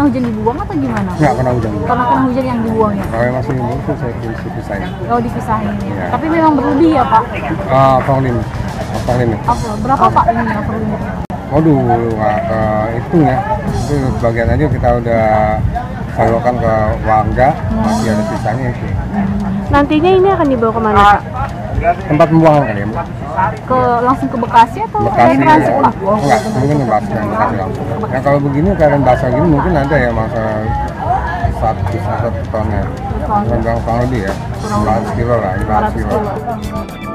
hujan dibuang atau gimana? Nggak kena hujan. Karena kena hujan yang dibuangnya. Kalau yang masih itu saya pisahin. Oh, dipisahin ya. Iya. Tapi memang berlebih ya, Pak? Overlim. Apa? Berapa Pak ini overlimnya? Waduh, nggak ke itunya. Itu bagian aja kita udah salurkan ke warga, masih ada sisanya itu. Nantinya ini akan dibawa kemana Pak? Tempat pembuangan kali ya, Bu? Langsung ke Bekasi atau Bekasi transit, ya. Pak? Enggak, mungkin ke Bekasi langsung. Ya kalau begini keadaan basah gini mungkin ada ya masa 1 ton ya. Kurang lebih ya. 15 kilo lah, 15 kilo.